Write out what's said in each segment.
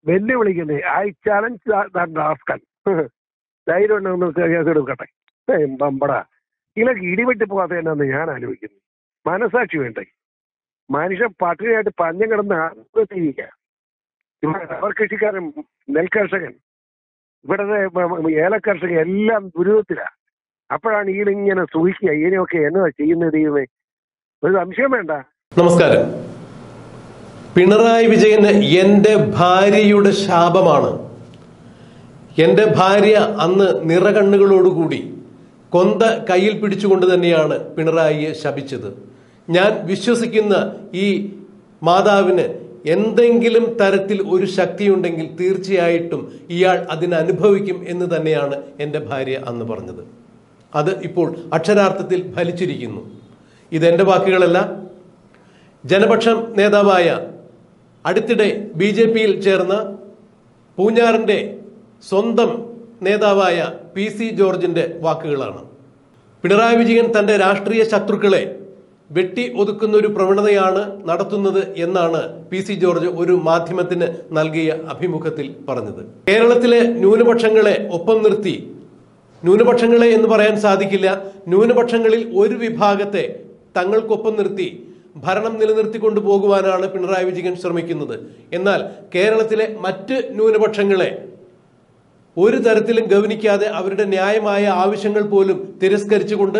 വെല്ലുവിളിക്കുന്നത്. I challenge that rascal. ധൈര്യം ഉണ്ടെന്ന് case എടുക്കട്ടെ. ബമ്പടാ ഇതിലൊക്കെ ഇടിവെട്ടി പോകാത്ത എന്നാന്ന് ഞാൻ ആലോചിക്കുന്നു. മനസാക്ഷി വേണ്ടേ? മനുഷ്യൻ പട്ടിണിയായിട്ട് പഞ്ഞം കിടന്ന് ആത്മഹത്യ. ഇവിടെ റബ്ബർ കൃഷിക്കാരൻ, നെൽകർഷകൻ, ഇവിടുത്തെ ഏലക്കർഷകൻ എല്ലാം ദുരിതത്തിലാണ്. അപ്പോഴാണ് ഈടിങ്ങനെ സൂഹിക്കുക, ഇതിനെയൊക്കെ എന്നതാ ചെയ്യുന്നത് ദൈവമേ? ഒരു സംശയം വേണ്ട. നമസ്കാരം. പിണറായി വിജയന് എന്റെ ഭാര്യയുടെ ശാപമാണ്. എന്റെ ഭാര്യ അന്ന് നിറകണ്ണുകളോടുകൂടി കൊന്ത കയ്യിൽ പിടിച്ചുകൊണ്ട് തന്നെയാണ് പിണറായിയെ ശപിച്ചത്. ഞാൻ വിശ്വസിക്കുന്ന ഈ മാതാവിന് എന്തെങ്കിലും തരത്തിൽ ഒരു ശക്തിയുണ്ടെങ്കിൽ തീർച്ചയായിട്ടും ഇയാൾ അതിനനുഭവിക്കും എന്ന് തന്നെയാണ് എൻ്റെ ഭാര്യ അന്ന് പറഞ്ഞത്. അത് ഇപ്പോൾ അക്ഷരാർത്ഥത്തിൽ ഫലിച്ചിരിക്കുന്നു. ഇതെന്റെ വാക്കുകളല്ല. ജനപക്ഷം നേതാവായ അടുത്തിടെ BJP-യിൽ ചേർന്ന പൂഞ്ഞാറിന്റെ സ്വന്തം നേതാവായ PC ജോർജിന്റെ വാക്കുകളാണ്. പിണറായി വിജയൻ തന്റെ രാഷ്ട്രീയ ശത്രുക്കളെ വെട്ടി ഒതുക്കുന്ന ഒരു പ്രവണതയാണ് നടത്തുന്നത് എന്നാണ് PC ജോർജ് ഒരു മാധ്യമത്തിന് നൽകിയ അഭിമുഖത്തിൽ പറഞ്ഞത്. കേരളത്തിലെ ന്യൂനപക്ഷങ്ങളെ ഒപ്പം നിർത്തി, ന്യൂനപക്ഷങ്ങളെ എന്ന് പറയാൻ സാധിക്കില്ല, ന്യൂനപക്ഷങ്ങളിൽ ഒരു വിഭാഗത്തെ തങ്ങൾക്കൊപ്പം നിർത്തി ഭരണം നിലനിർത്തിക്കൊണ്ടു പോകുവാനാണ് പിണറായി വിജയൻ ശ്രമിക്കുന്നത്. എന്നാൽ കേരളത്തിലെ മറ്റ് ന്യൂനപക്ഷങ്ങളെ ഒരു തരത്തിലും ഗൗനിക്കാതെ അവരുടെ ന്യായമായ ആവശ്യങ്ങൾ പോലും തിരസ്കരിച്ചുകൊണ്ട്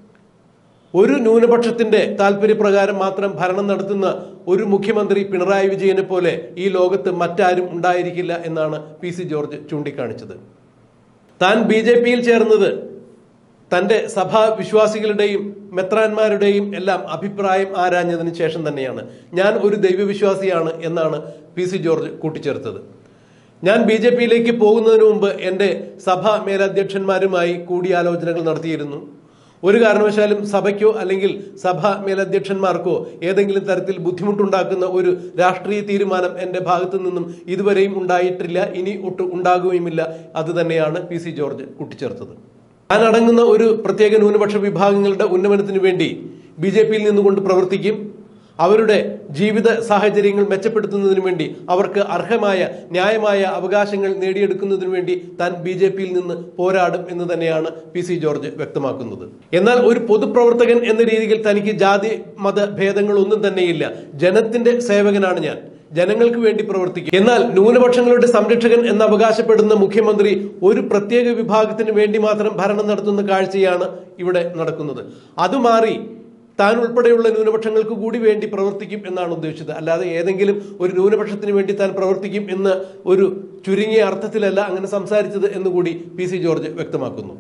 ഒരു ന്യൂനപക്ഷത്തിന്റെ താല്പര്യപ്രകാരം മാത്രം ഭരണം നടത്തുന്ന ഒരു മുഖ്യമന്ത്രി പിണറായി വിജയനെ പോലെ ഈ ലോകത്ത് മറ്റാരും ഉണ്ടായിരിക്കില്ല എന്നാണ് PC ജോർജ് ചൂണ്ടിക്കാണിച്ചത്. താൻ BJP-യിൽ ചേർന്നത് തന്റെ സഭാ വിശ്വാസികളുടെയും മെത്രാന്മാരുടെയും എല്ലാം അഭിപ്രായം ആരാഞ്ഞതിന് ശേഷം തന്നെയാണ്. ഞാൻ ഒരു ദൈവവിശ്വാസിയാണ് എന്നാണ് PC ജോർജ് കൂട്ടിച്ചേർത്തത്. ഞാൻ BJP-യിലേക്ക് പോകുന്നതിന് മുമ്പ് എൻ്റെ സഭാ മേലധ്യക്ഷന്മാരുമായി കൂടിയാലോചനകൾ നടത്തിയിരുന്നു. ഒരു കാരണവശാലും സഭയ്ക്കോ അല്ലെങ്കിൽ സഭാ മേലധ്യക്ഷന്മാർക്കോ ഏതെങ്കിലും തരത്തിൽ ബുദ്ധിമുട്ടുണ്ടാക്കുന്ന ഒരു രാഷ്ട്രീയ തീരുമാനം എൻ്റെ ഭാഗത്തു നിന്നും ഇതുവരെയും ഉണ്ടായിട്ടില്ല, ഇനി ഒട്ടും ഉണ്ടാകുകയുമില്ല. അത് തന്നെയാണ് PC ജോർജ് കൂട്ടിച്ചേർത്തത്. താൻ അടങ്ങുന്ന ഒരു പ്രത്യേക ന്യൂനപക്ഷ വിഭാഗങ്ങളുടെ ഉന്നമനത്തിന് വേണ്ടി BJP-യിൽ നിന്നുകൊണ്ട് പ്രവർത്തിക്കും. അവരുടെ ജീവിത സാഹചര്യങ്ങൾ മെച്ചപ്പെടുത്തുന്നതിന് വേണ്ടി, അവർക്ക് അർഹമായ ന്യായമായ അവകാശങ്ങൾ നേടിയെടുക്കുന്നതിന് വേണ്ടി താൻ BJP-യിൽ നിന്ന് പോരാടും എന്ന് തന്നെയാണ് PC ജോർജ് വ്യക്തമാക്കുന്നത്. എന്നാൽ ഒരു പൊതുപ്രവർത്തകൻ എന്ന രീതിയിൽ തനിക്ക് ജാതി മത ഭേദങ്ങളൊന്നും തന്നെയില്ല. ജനത്തിന്റെ സേവകനാണ് ഞാൻ, ജനങ്ങൾക്ക് വേണ്ടി പ്രവർത്തിക്കും. എന്നാൽ ന്യൂനപക്ഷങ്ങളുടെ സംരക്ഷകൻ എന്ന് അവകാശപ്പെടുന്ന മുഖ്യമന്ത്രി ഒരു പ്രത്യേക വിഭാഗത്തിന് വേണ്ടി മാത്രം ഭരണം നടത്തുന്ന കാഴ്ചയാണ് ഇവിടെ നടക്കുന്നത്. അത് മാറി താൻ ഉൾപ്പെടെയുള്ള ന്യൂനപക്ഷങ്ങൾക്ക് കൂടി വേണ്ടി പ്രവർത്തിക്കും എന്നാണ് ഉദ്ദേശിച്ചത്. അല്ലാതെ ഏതെങ്കിലും ഒരു ന്യൂനപക്ഷത്തിന് വേണ്ടി താൻ പ്രവർത്തിക്കും എന്ന് ഒരു ചുരുങ്ങിയ അർത്ഥത്തിലല്ല അങ്ങനെ സംസാരിച്ചത് എന്നുകൂടി PC ജോർജ് വ്യക്തമാക്കുന്നു.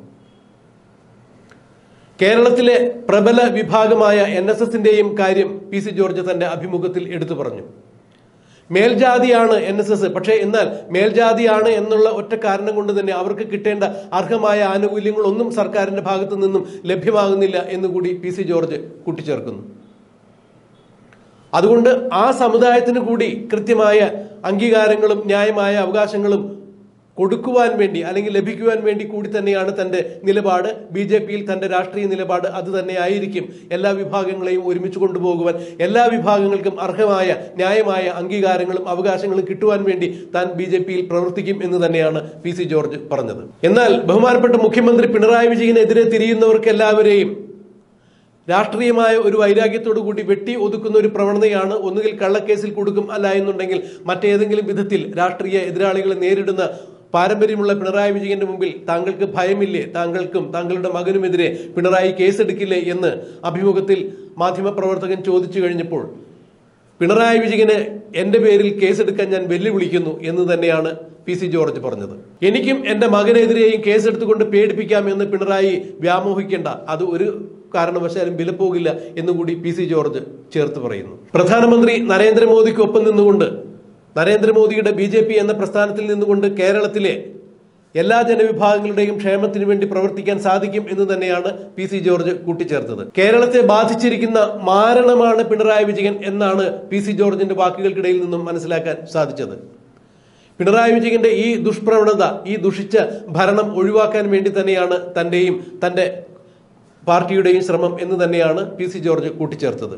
കേരളത്തിലെ പ്രബല വിഭാഗമായ NSS-ന്റെയും കാര്യം PC ജോർജ് തന്റെ അഭിമുഖത്തിൽ എടുത്തു പറഞ്ഞു. മേൽജാതിയാണ് NSS, പക്ഷേ എന്നാൽ മേൽജാതിയാണ് എന്നുള്ള ഒറ്റ കാരണം കൊണ്ട് തന്നെ അവർക്ക് കിട്ടേണ്ട അർഹമായ ആനുകൂല്യങ്ങളൊന്നും സർക്കാരിന്റെ ഭാഗത്തു നിന്നും ലഭ്യമാകുന്നില്ല എന്നുകൂടി PC ജോർജ് കൂട്ടിച്ചേർക്കുന്നു. അതുകൊണ്ട് ആ സമുദായത്തിന് കൂടി കൃത്യമായ അംഗീകാരങ്ങളും ന്യായമായ അവകാശങ്ങളും കൊടുക്കുവാൻ വേണ്ടി അല്ലെങ്കിൽ ലഭിക്കുവാൻ വേണ്ടി കൂടി തന്നെയാണ് തന്റെ നിലപാട്. BJP-യിൽ തന്റെ രാഷ്ട്രീയ നിലപാട് അത് തന്നെ ആയിരിക്കും. എല്ലാ വിഭാഗങ്ങളെയും ഒരുമിച്ച് കൊണ്ടുപോകുവാൻ, എല്ലാ വിഭാഗങ്ങൾക്കും അർഹമായ ന്യായമായ അംഗീകാരങ്ങളും അവകാശങ്ങളും കിട്ടുവാൻ വേണ്ടി താൻ BJP-യിൽ പ്രവർത്തിക്കും എന്ന് തന്നെയാണ് PC ജോർജ് പറഞ്ഞത്. എന്നാൽ ബഹുമാനപ്പെട്ട മുഖ്യമന്ത്രി പിണറായി വിജയനെതിരെ തിരിയുന്നവർക്ക് എല്ലാവരെയും രാഷ്ട്രീയമായ ഒരു വൈരാഗ്യത്തോടു കൂടി വെട്ടി ഒതുക്കുന്ന ഒരു പ്രവണതയാണ്. ഒന്നുകിൽ കള്ളക്കേസിൽ കൊടുക്കും, അല്ല എന്നുണ്ടെങ്കിൽ മറ്റേതെങ്കിലും വിധത്തിൽ രാഷ്ട്രീയ എതിരാളികളെ നേരിടുന്ന പാരമ്പര്യമുള്ള പിണറായി വിജയന്റെ മുമ്പിൽ താങ്കൾക്ക് ഭയമില്ലേ, താങ്കൾക്കും താങ്കളുടെ മകനുമെതിരെ പിണറായി കേസെടുക്കില്ലേ എന്ന് അഭിമുഖത്തിൽ മാധ്യമപ്രവർത്തകൻ ചോദിച്ചു കഴിഞ്ഞപ്പോൾ പിണറായി വിജയന് എന്റെ പേരിൽ കേസെടുക്കാൻ ഞാൻ വെല്ലുവിളിക്കുന്നു എന്ന് തന്നെയാണ് PC ജോർജ് പറഞ്ഞത്. എനിക്കും എന്റെ മകനെതിരെയും കേസെടുത്തുകൊണ്ട് പേടിപ്പിക്കാം എന്ന് പിണറായി വ്യാമോഹിക്കേണ്ട, അത് ഒരു കാരണവശാലും വിലപ്പോകില്ല എന്നുകൂടി PC ജോർജ് ചേർത്ത് പറയുന്നു. പ്രധാനമന്ത്രി നരേന്ദ്രമോദിക്കൊപ്പം നിന്നുകൊണ്ട്, നരേന്ദ്രമോദിയുടെ BJP എന്ന പ്രസ്ഥാനത്തിൽ നിന്നുകൊണ്ട് കേരളത്തിലെ എല്ലാ ജനവിഭാഗങ്ങളുടെയും ക്ഷേമത്തിന് വേണ്ടി പ്രവർത്തിക്കാൻ സാധിക്കും എന്ന് തന്നെയാണ് PC ജോർജ് കൂട്ടിച്ചേർത്തത്. കേരളത്തെ ബാധിച്ചിരിക്കുന്ന മാരണമാണ് പിണറായി വിജയൻ എന്നാണ് PC ജോർജിന്റെ വാക്കുകൾക്കിടയിൽ നിന്നും മനസ്സിലാക്കാൻ സാധിച്ചത്. പിണറായി വിജയന്റെ ഈ ദുഷ്പ്രവണത, ഈ ദുഷിച്ച ഭരണം ഒഴിവാക്കാൻ വേണ്ടി തന്നെയാണ് തന്റെ പാർട്ടിയുടെയും ശ്രമം എന്ന് തന്നെയാണ് PC ജോർജ് കൂട്ടിച്ചേർത്തത്.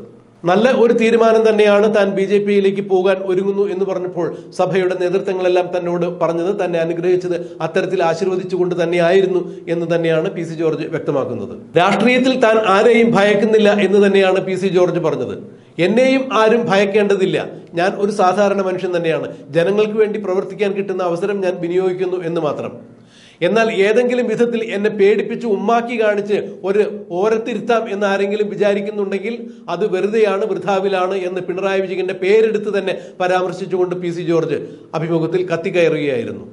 നല്ല ഒരു തീരുമാനം തന്നെയാണ് താൻ BJP-യിലേക്ക് പോകാൻ ഒരുങ്ങുന്നു എന്ന് പറഞ്ഞപ്പോൾ സഭയുടെ നേതൃത്വങ്ങളെല്ലാം തന്നോട് പറഞ്ഞത്, തന്നെ അനുഗ്രഹിച്ചത് അത്തരത്തിൽ ആശീർവദിച്ചുകൊണ്ട് തന്നെയായിരുന്നു എന്ന് തന്നെയാണ് PC ജോർജ് വ്യക്തമാക്കുന്നത്. രാഷ്ട്രീയത്തിൽ താൻ ആരെയും ഭയക്കുന്നില്ല എന്ന് തന്നെയാണ് PC ജോർജ് പറഞ്ഞത്. എന്നെയും ആരും ഭയക്കേണ്ടതില്ല, ഞാൻ ഒരു സാധാരണ മനുഷ്യൻ തന്നെയാണ്, ജനങ്ങൾക്ക് വേണ്ടി പ്രവർത്തിക്കാൻ കിട്ടുന്ന അവസരം ഞാൻ വിനിയോഗിക്കുന്നു എന്ന് മാത്രം. എന്നാൽ ഏതെങ്കിലും വിധത്തിൽ എന്നെ പേടിപ്പിച്ച് ഉമ്മാക്കി കാണിച്ച് ഒരു ഓരത്തിരുത്താം എന്ന് ആരെങ്കിലും വിചാരിക്കുന്നുണ്ടെങ്കിൽ അത് വെറുതെയാണ്, വൃഥാവിലാണ് എന്ന് പിണറായി വിജയന്റെ പേരെടുത്ത് തന്നെ പരാമർശിച്ചുകൊണ്ട് PC ജോർജ് അഭിമുഖത്തിൽ കത്തിക്കയറുകയായിരുന്നു.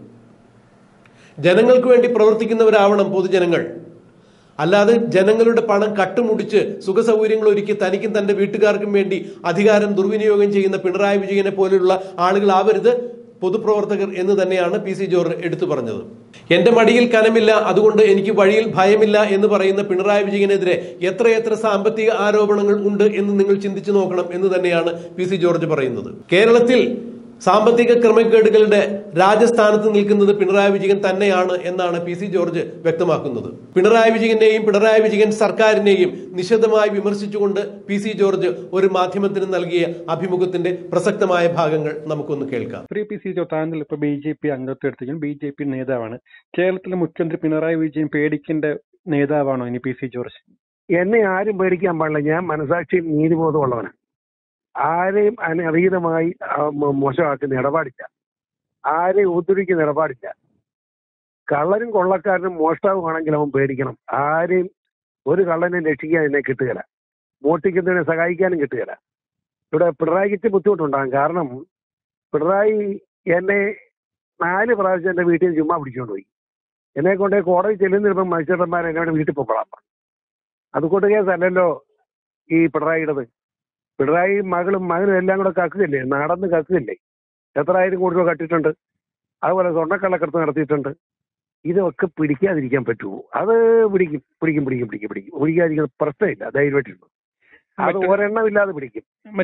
ജനങ്ങൾക്ക് വേണ്ടി പ്രവർത്തിക്കുന്നവരാവണം പൊതുജനങ്ങൾ, അല്ലാതെ ജനങ്ങളുടെ പണം കട്ടുമുടിച്ച് സുഖസൗകര്യങ്ങൾ ഒരുക്കി തനിക്കും തന്റെ വീട്ടുകാർക്കും വേണ്ടി അധികാരം ദുർവിനിയോഗം ചെയ്യുന്ന പിണറായി വിജയനെ പോലെയുള്ള ആളുകളാവരുത് പൊതുപ്രവർത്തകർ എന്ന് തന്നെയാണ് PC ജോർജ് എടുത്തു പറഞ്ഞത്. എന്റെ മടിയിൽ കനമില്ല, അതുകൊണ്ട് എനിക്ക് വഴിയിൽ ഭയമില്ല എന്ന് പറയുന്ന പിണറായി വിജയനെതിരെ എത്രയെത്ര സാമ്പത്തിക ആരോപണങ്ങൾ ഉണ്ട് എന്ന് നിങ്ങൾ ചിന്തിച്ചു നോക്കണം എന്ന് തന്നെയാണ് PC ജോർജ് പറയുന്നത്. കേരളത്തിൽ സാമ്പത്തിക ക്രമക്കേടുകളുടെ രാജസ്ഥാനത്ത് നിൽക്കുന്നത് പിണറായി വിജയൻ തന്നെയാണ് എന്നാണ് PC ജോർജ് വ്യക്തമാക്കുന്നത്. പിണറായി വിജയനെയും പിണറായി വിജയൻ സർക്കാരിനെയും നിശിതമായി വിമർശിച്ചുകൊണ്ട് PC ജോർജ് ഒരു മാധ്യമത്തിന് നൽകിയ അഭിമുഖത്തിന്റെ പ്രസക്തമായ ഭാഗങ്ങൾ നമുക്കൊന്ന് കേൾക്കാം. PC ജോർജ് താങ്കൾ ഇപ്പൊ BJP അംഗത്വം എടുത്തെങ്കിലും BJP നേതാവാണ്. കേരളത്തിലെ മുഖ്യമന്ത്രി പിണറായി വിജയൻ പേടിക്കേണ്ട നേതാവാണോ ഇനി PC ജോർജ്? എന്നെ ആരും പേടിക്കാൻ പാടില്ല, ഞാൻ മനസാക്ഷിയും നീതിബോധമുള്ളവനാണ്. ആരെയും അനധികൃതമായി മോശമാക്കുന്ന ഇടപാടില്ല, ആരെയും ഉപദ്രവിക്കുന്ന ഇടപാടില്ല. കള്ളനും കൊള്ളക്കാരനും മോഷ്ടാവുമാണെങ്കിൽ അവൻ പേടിക്കണം. ആരെയും ഒരു കള്ളനെ രക്ഷിക്കാൻ എന്നെ കിട്ടുകയില്ല, മോഷ്ടിക്കുന്നതിനെ സഹായിക്കാനും കിട്ടുകയില്ല. ഇവിടെ പിണറായിക്ക് ബുദ്ധിമുട്ടുണ്ടാകും. കാരണം പിണറായി എന്നെ 4 പ്രാവശ്യം എൻ്റെ വീട്ടിൽ ചുമ്മാ പിടിച്ചുകൊണ്ട് പോയി. എന്നെ കൊണ്ട് കോടതി ചെല്ലുന്നിപ്പം മജിസ്ട്രേറ്റന്മാർ എന്നോട് വീട്ടിൽ പോകാം. അതുകൊണ്ട് കേസല്ലല്ലോ ഈ പിണറായിയുടേത്. പിണറായി മകനും എല്ലാം കൂടെ കക്കുകയില്ലേ, നടന്ന് കക്കുകയില്ലേ. എത്ര ആയിരം കോടി രൂപ കട്ടിട്ടുണ്ട്, അതുപോലെ സ്വർണ്ണക്കള്ളക്കടത്ത് നടത്തിയിട്ടുണ്ട്. ഇതൊക്കെ പിടിക്കാതിരിക്കാൻ പറ്റുമോ? അത് പിടിക്കാതിരിക്കുന്ന പ്രശ്നമില്ല, ധൈര്യമായിട്ടുണ്ട്. അത് ഒരെണ്ണമില്ലാതെ പിടിക്കും.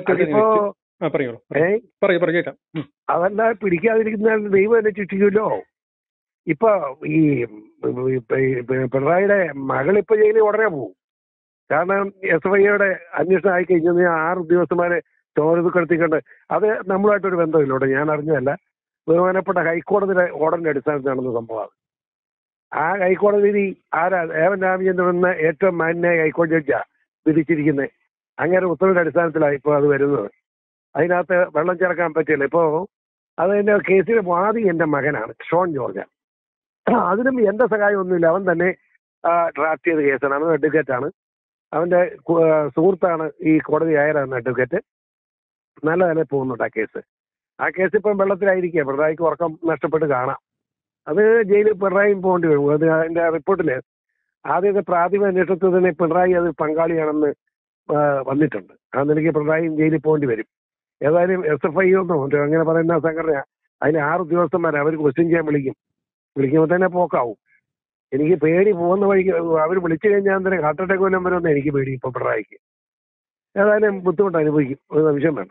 അതല്ല, പിടിക്കാതിരിക്കുന്ന ദൈവം എന്നെ ശിക്ഷിക്കുമല്ലോ. ഇപ്പൊ ഈ പിണറായിയുടെ മകളിപ്പോ ജയിലിൽ ഉടനെ പോകും. കാരണം SFIയുടെ അന്വേഷണം ആയിക്കഴിഞ്ഞാൽ 6 ഉദ്യോഗസ്ഥന്മാരെ ചോരതുക്കെടുത്തിക്കൊണ്ട് അത് നമ്മളുമായിട്ടൊരു ബന്ധമില്ലോട്ടെ, ഞാൻ അറിഞ്ഞതല്ല. ബഹുമാനപ്പെട്ട ഹൈക്കോടതിയുടെ ഓർഡറിന്റെ അടിസ്ഥാനത്തിൽ നടന്ന സംഭവമാണ്. ആ ഹൈക്കോടതി വിധി ഏവൻ രാമചന്ദ്രൻ എന്ന ഏറ്റവും മാന്യനായ ഹൈക്കോടതി ജഡ്ജാ വിധിച്ചിരിക്കുന്നത്. അങ്ങനെ ഉത്തരവിന്റെ അടിസ്ഥാനത്തിലാണ് ഇപ്പോൾ അത് വരുന്നത്. അതിനകത്ത് വെള്ളം ചേർക്കാൻ പറ്റില്ല. ഇപ്പോൾ അതിന്റെ കേസിലെ വാദി എന്റെ മകനാണ്, ഷോൺ ജോർജ്. അതിനും എന്റെ സഹായം ഒന്നുമില്ല, അവൻ തന്നെ ഡ്രാഫ്റ്റ് ചെയ്ത കേസാണ്. അവൻ അഡ്വക്കേറ്റാണ്, അവന്റെ സുഹൃത്താണ് ഈ കോടതി ആയരാകുന്ന അഡ്വക്കേറ്റ്. നല്ല നിലയിൽ പോകുന്നുണ്ട് ആ കേസ് ഇപ്പം വെള്ളത്തിലായിരിക്കുക. പിണറായിക്ക് ഉറക്കം നഷ്ടപ്പെട്ട് കാണാം. അത് ജയിലിൽ പിണറായിയും പോകേണ്ടി വരും. അത് അതിന്റെ റിപ്പോർട്ടില് ആദ്യത്തെ പ്രാഥമിക അന്വേഷണത്തിൽ തന്നെ പിണറായി അത് പങ്കാളിയാണെന്ന് വന്നിട്ടുണ്ട്. ആ നിലയ്ക്ക് പിണറായിയും ജയിലിൽ പോകേണ്ടി വരും. ഏതായാലും SFI ഒന്നും അങ്ങനെ പറയുന്ന സംഘടന അതിന് 6 ഉദ്യോഗസ്ഥന്മാരെ അവർ ക്വസ്റ്റ്യൻ ചെയ്യാൻ വിളിക്കുമ്പോൾ തന്നെ പോക്കാവും. എനിക്ക് പേടി പോകുന്ന വഴിക്ക് അവർ വിളിച്ചു കഴിഞ്ഞാൽ തന്നെ ഹാർട്ട് അറ്റാക്ക് വല്ലതും വരുമെന്ന് എനിക്ക് പേടി. ഇപ്പൊ പിണറായിക്ക് ഏതായാലും ബുദ്ധിമുട്ട് അനുഭവിക്കും, ഒരു നിമിഷം വേണ്ട.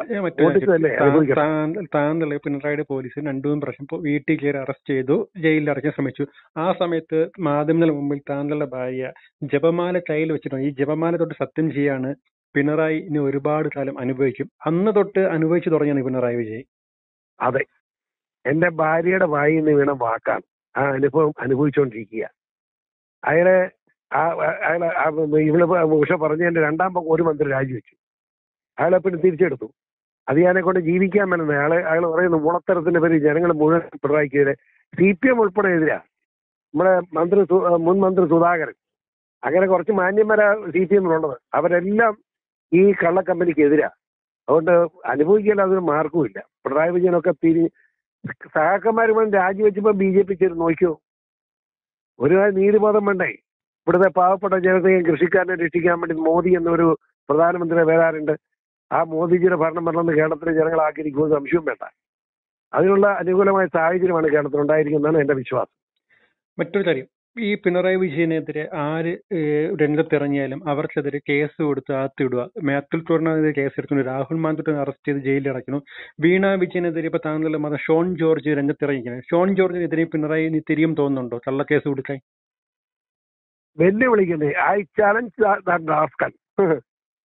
താങ്കളെ പിണറായിയുടെ പോലീസ് 2-3 പ്രാവശ്യം വീട്ടിൽ കയറി അറസ്റ്റ് ചെയ്തു, ജയിലിൽ അടയ്ക്കാൻ ശ്രമിച്ചു. ആ സമയത്ത് മാധ്യമങ്ങളുടെ മുമ്പിൽ താങ്കളുടെ ഭാര്യ ജപമാല കയ്യിൽ വെച്ചിട്ടുണ്ട്. ഈ ജപമാല തൊട്ട് സത്യം ചെയ്യാണ് പിണറായി ഇനി ഒരുപാട് കാലം അനുഭവിക്കും. അന്ന് തൊട്ട് അനുഭവിച്ചു തുടങ്ങിയാണ് പിണറായി വിജയൻ. അതെ, എന്റെ ഭാര്യയുടെ വായിൽ നിന്ന് വീണ വാക്കാണ്. ആ അനുഭവം അനുഭവിച്ചുകൊണ്ടിരിക്കുക. അയാളെ ഇവള് ഉഷ പറഞ്ഞതിന്റെ 2ാം ഒരു മന്ത്രി രാജിവെച്ചു. അയാളെ പിന്നെ തിരിച്ചെടുത്തു. അത് ഞാനെ കൊണ്ട് ജീവിക്കാൻ പറ്റുന്നത്. അയാൾ പറയുന്നു മുളത്തരത്തിന്റെ പേര് ജനങ്ങൾ മുഴുവൻ പിണറായിക്കെതിരെ, CPM ഉൾപ്പെടെ എതിരാ. നമ്മുടെ മുൻ മന്ത്രി സുധാകരൻ, അങ്ങനെ കുറച്ച് മാന്യന്മാരാ CPM ഉള്ളത്. അവരെല്ലാം ഈ കള്ളക്കമ്പനിക്ക് എതിരാ. അതുകൊണ്ട് അനുഭവിക്കാൻ അതൊരു മാർഗവുമില്ല. പിണറായി വിജയനൊക്കെ സഹാക്കന്മാർ രാജിവെച്ചപ്പോ BJP ചേർന്ന് നോക്കിയോ? ഒരു നീതിബോധം വേണ്ടേ? ഇവിടുത്തെ പാവപ്പെട്ട ജനതയും കൃഷിക്കാരനെ രക്ഷിക്കാൻ വേണ്ടി മോദി എന്നൊരു പ്രധാനമന്ത്രി വരാറുണ്ട്. ആ മോദിജിയുടെ ഭരണം വരണമെന്ന് കേരളത്തിലെ ജനങ്ങളാക്കിയിരിക്കുന്നത് സംശയവും വേണ്ട. അതിനുള്ള അനുകൂലമായ സാഹചര്യമാണ് കേരളത്തിൽ ഉണ്ടായിരിക്കുന്നതാണ് എന്റെ വിശ്വാസം. മറ്റൊരു കാര്യം, ഈ പിണറായി വിജയനെതിരെ ആര് രംഗത്തിറങ്ങിയാലും അവർക്കെതിരെ കേസ് കൊടുത്ത് അകത്തിടുക. മാത്യു ടോറിനെതിരെ കേസെടുക്കുന്നു, രാഹുൽ മാങ്കുട്ടനെ അറസ്റ്റ് ചെയ്ത് ജയിലിൽ അടയ്ക്കുന്നു. വീണ വിജയനെതിരെ ഇപ്പൊ താങ്കളുടെ മതം ഷോൺ ജോർജ് രംഗത്തിറങ്ങിയിരിക്കുന്നത്. ഷോൺ ജോർജിനെതിരെ പിണറായി തിരിയും തോന്നുന്നുണ്ടോ കള്ളക്കേസ് കൊടുക്കാൻ? വെല്ലുവിളിക്കുന്നത് ഐ ചാലഞ്ച് ദാറ്റ് റാസ്കൽ.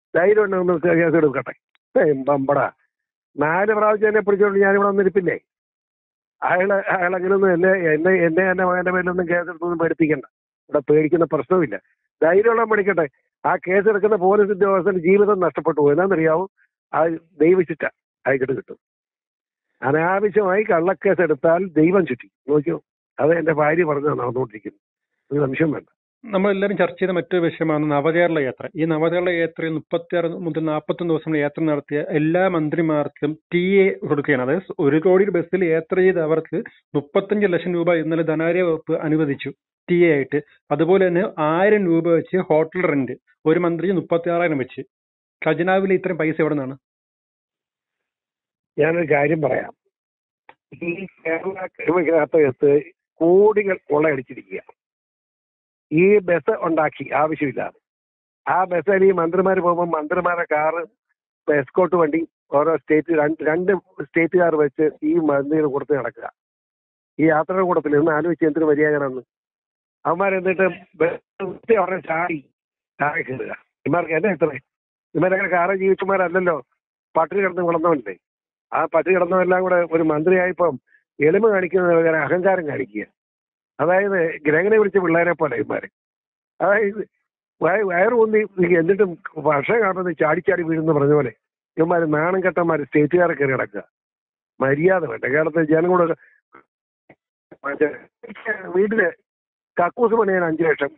ധൈര്യം ഉണ്ടെന്ന് കേസ് എടുക്കട്ടെ. ബമ്പടാ 4 പ്രാവശ്യം എന്നെ പിടിച്ചോണ്ട് ഞാനിവിടെ വന്നിരിപ്പില്ലേ? അയാളെങ്ങനെയൊന്നും എന്നെ മകന്റെ പേരിലൊന്നും കേസെടുത്തൊന്നും പേടിപ്പിക്കണ്ട. ഇവിടെ പേടിക്കുന്ന പ്രശ്നമില്ല. ധൈര്യമുള്ള പഠിക്കട്ടെ. ആ കേസെടുക്കുന്ന പോലീസ് ഉദ്യോഗസ്ഥന്റെ ജീവിതം നഷ്ടപ്പെട്ടു പോകും. എന്നാന്നറിയാവും? അത് ദൈവശിക്ഷ ആയിക്കിട്ട് കിട്ടും. അനാവശ്യമായി കള്ളക്കേസ് എടുത്താൽ ദൈവം ചുറ്റി നോക്കിയോ. അത് എന്റെ ഭാര്യ പറഞ്ഞു നടന്നുകൊണ്ടിരിക്കുന്നു. ഒരു സംശയം വേണ്ട. നമ്മളെല്ലാവരും ചർച്ച ചെയ്ത മറ്റൊരു വിഷയമാണ് നവകേരള യാത്ര. ഈ നവകേരള യാത്രയിൽ 36 മുതൽ 41 ദിവസം യാത്ര നടത്തിയ എല്ലാ മന്ത്രിമാർക്കും TA കൊടുക്കുകയാണ്. അതായത് 1 കോടി ബസ്സിൽ യാത്ര ചെയ്ത അവർക്ക് 35 ലക്ഷം രൂപ ഇന്നലെ ധനകാര്യ വകുപ്പ് അനുവദിച്ചു TA ആയിട്ട്. അതുപോലെ തന്നെ 1000 രൂപ വെച്ച് ഹോട്ടൽ റെന്റ്, ഒരു മന്ത്രിക്ക് 36,000 വെച്ച്. ഖജനാവിലെ ഇത്രയും പൈസ എവിടെ നിന്നാണ്? ഞാനൊരു കാര്യം പറയാം. ഈ കേരളത്തിനകത്ത് കോടികൾ കൊള്ളയടിച്ചിരിക്കുക. ഈ ബസ് ഉണ്ടാക്കി ആവശ്യമില്ലാതെ. ആ ബസ്സിൽ ഈ മന്ത്രിമാർ പോകുമ്പോൾ മന്ത്രിമാരുടെ കാറ് എസ്കോട്ട് വണ്ടി ഓരോ സ്റ്റേറ്റ് രണ്ട് സ്റ്റേറ്റുകാർ വെച്ച് ഈ മന്ത്രിയുടെ കൂട്ടത്തിൽ നടക്കുക. ഈ യാത്രയുടെ കൂട്ടത്തിൽ നിന്ന് ആലോചിച്ച് എന്തൊരു മര്യാദയാണെന്ന്. അവന്മാരെന്നിട്ട് അവിടെ ചാടി താഴെ കയറുക. ഇമാർക്ക് എന്നെ എത്ര ഇമാരങ്ങനെ കാറ് ജീവിച്ചമാരല്ലല്ലോ, പട്ടിണി കിടന്ന് വളർന്നവല്ലേ. ആ പട്ടിണി കിടന്നവരെല്ലാം കൂടെ ഒരു മന്ത്രിയായപ്പം എളിമ കാണിക്കുന്ന അഹങ്കാരം കാണിക്കുക. അതായത് ഗ്രഹനെ വിളിച്ച പിള്ളേരെ പോലെ ഇമാര്. അതായത് വയറ് ഊന്നി എന്നിട്ടും വർഷം കാണുന്നത് ചാടിച്ചാടി വീഴുന്ന പറഞ്ഞ പോലെ ഇവന്മാര് നാണം കെട്ടന്മാര് സ്റ്റേറ്റുകാരെ കയറി കിടക്കുക. മര്യാദ വേണ്ട. കേരളത്തിലെ ജനങ്ങളോട് വീട്ടില് കക്കൂസ് പണിയാൻ 5 ലക്ഷം,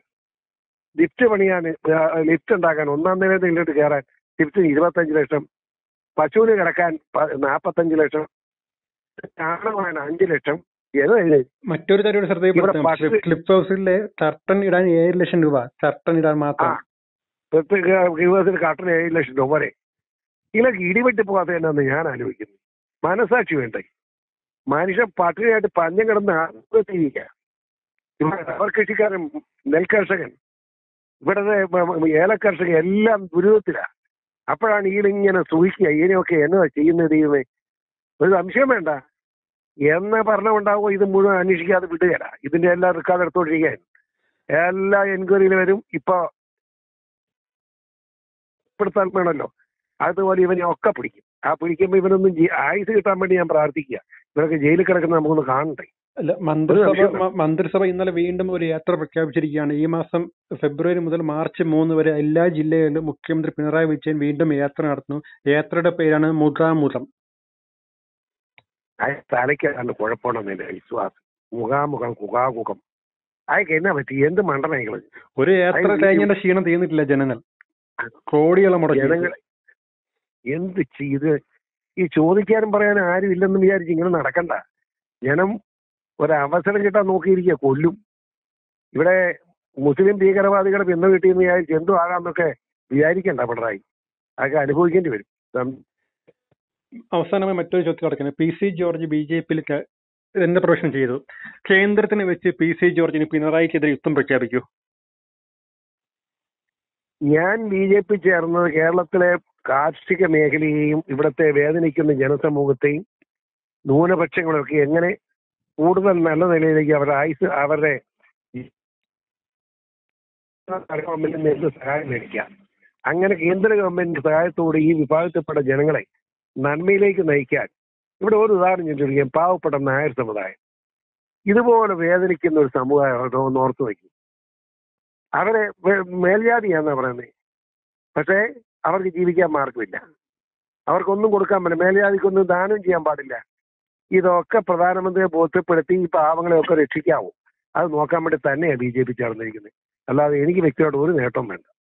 ലിഫ്റ്റ് ഉണ്ടാക്കാൻ 1-ാം നിലയിൽ ഇങ്ങോട്ട് കയറാൻ ലിഫ്റ്റിന് 25 ലക്ഷം, പശുവിന് കിടക്കാൻ 45 ലക്ഷം, ചാണകമാണ് 5 ലക്ഷം. മറ്റൊരു കാര്യം ശ്രദ്ധയിൽപ്പെടുത്താം. ക്ലിപ്പ് ഹൗസിലെ കർട്ടൻ ഇടാൻ 7 ലക്ഷം രൂപ. കർട്ടൻ ഇടാൻ മാത്രം കർട്ടൻ 7 ലക്ഷം രൂപ വരെ. ഇതിലൊക്കെ ഇടിവെട്ടി പോകാത്ത എന്നാന്ന് ഞാൻ ആലോചിക്കുന്നു. മനസാക്ഷി വേണ്ടേ? മനുഷ്യൻ പട്ടിണിയായിട്ട് പഞ്ഞം കിടന്ന് ആത്മഹത്യ. ഇവിടെ റബ്ബർ കൃഷിക്കാരൻ, നെൽകർഷകൻ, ഇവിടുത്തെ ഏലക്കർഷകൻ എല്ലാം ദുരിതത്തിലാണ്. അപ്പോഴാണ് ഈലിങ്ങനെ സൂഹിക്കുക, ഇതിനെയൊക്കെ എന്നതാ ചെയ്യുന്നത് ചെയ്യുന്നത്. ഒരു സംശയം വേണ്ട. എന്ന ഭരണം ഉണ്ടാവുമോ ഇത് മുഴുവൻ അന്വേഷിക്കാതെ വിടുകയില്ല. ഇതിന്റെ എല്ലാം റെക്കോർഡ് എടുത്തോണ്ടിരിക്കാൻ എല്ലാ എൻക്വയറിയിൽ വരും. ഇപ്പൊ ഇപ്പെടുത്താൻ വേണമല്ലോ, അതുപോലെ ഇവനെ ഒക്കെ പിടിക്കും. ആ പിടിക്കുമ്പോൾ ഇവനൊന്നും ആയുസ് കിട്ടാൻ വേണ്ടി ഞാൻ പ്രാർത്ഥിക്കുക. ഇവരൊക്കെ ജയിലിൽ കിടക്കുന്ന നമുക്കൊന്ന് കാണണ്ടേ. അല്ല, മന്ത്രിസഭ ഇന്നലെ വീണ്ടും ഒരു യാത്ര പ്രഖ്യാപിച്ചിരിക്കുകയാണ്. ഈ മാസം ഫെബ്രുവരി മുതൽ മാർച്ച് 3 വരെ എല്ലാ ജില്ലകളിലും മുഖ്യമന്ത്രി പിണറായി വിജയൻ വീണ്ടും യാത്ര നടത്തുന്നു. യാത്രയുടെ പേരാണ് മുഖാമുഖം. തലയ്ക്കാണ് കുഴപ്പമാണെന്ന് എന്റെ വിശ്വാസം. മുഖാമുഖം, കുകാകുഖം, അതൊക്കെ എന്നാ പറ്റി? എന്ത് മണ്ടനങ്ങള്. ഒരു യാത്ര കഴിഞ്ഞ ക്ഷീണം തീർന്നിട്ടില്ല ജനങ്ങൾ. കോടികളെ മുടക്കി ജനങ്ങൾ എന്ത് ചെയ്ത്. ഈ ചോദിക്കാനും പറയാനും ആരും ഇല്ലെന്ന് വിചാരിച്ച് ഇങ്ങനെ നടക്കണ്ട. ജനം ഒരവസരം കിട്ടാൻ നോക്കിയിരിക്കുക, കൊല്ലും. ഇവിടെ മുസ്ലിം ഭീകരവാദികളെ പിന്തുണ കിട്ടിയെന്ന് വിചാരിച്ച് എന്തോ ആകാമെന്നൊക്കെ വിചാരിക്കണ്ട പിണറായി. അതൊക്കെ അനുഭവിക്കേണ്ടി വരും. അവസാനമായി മറ്റൊരു ചോദ്യം കിടക്കുന്നത്, PC ജോർജ് BJP-യിൽ എന്റെ പ്രവേശനം ചെയ്തു. കേന്ദ്രത്തിന് വെച്ച് PC ജോർജിന് പിണറായിക്കെതിരെ യുദ്ധം പ്രഖ്യാപിക്കൂ? ഞാൻ BJP ചേർന്നത് കേരളത്തിലെ കാർഷിക മേഖലയെയും ഇവിടുത്തെ വേദനിക്കുന്ന ജനസമൂഹത്തെയും ന്യൂനപക്ഷങ്ങളൊക്കെ എങ്ങനെ കൂടുതൽ നല്ല നിലയിലേക്ക് അവരുടെ ഗവൺമെന്റിൽ നിന്ന് സഹായം മേടിക്കാം. അങ്ങനെ കേന്ദ്ര ഗവൺമെന്റിന്റെ സഹായത്തോടെ ഈ വിഭാഗത്തിൽപ്പെട്ട ജനങ്ങളെ നന്മയിലേക്ക് നയിക്കാൻ ഇവിടെ ഒരു ഉദാഹരണം ഞാൻ ചോദിക്കാം. പാവപ്പെട്ട നായർ സമുദായം ഇതുപോലെ വേദനിക്കുന്ന ഒരു സമുദായം ഓർത്തു വയ്ക്കും. അവരെ മേൽജാതിയാന്നാ പറയുന്നത്. പക്ഷേ അവർക്ക് ജീവിക്കാൻ മാർഗമില്ല. അവർക്കൊന്നും കൊടുക്കാൻ പറ്റില്ല. മേൽജാതിക്കൊന്നും ദാനം ചെയ്യാൻ പാടില്ല. ഇതൊക്കെ പ്രധാനമന്ത്രിയെ ബോധ്യപ്പെടുത്തി ഈ പാവങ്ങളെയൊക്കെ രക്ഷിക്കാവൂ. അത് നോക്കാൻ വേണ്ടി തന്നെയാണ് BJP ചേർന്നിരിക്കുന്നത്. അല്ലാതെ എനിക്ക് വ്യക്തിയോട് ഒരു നേട്ടം വേണ്ട.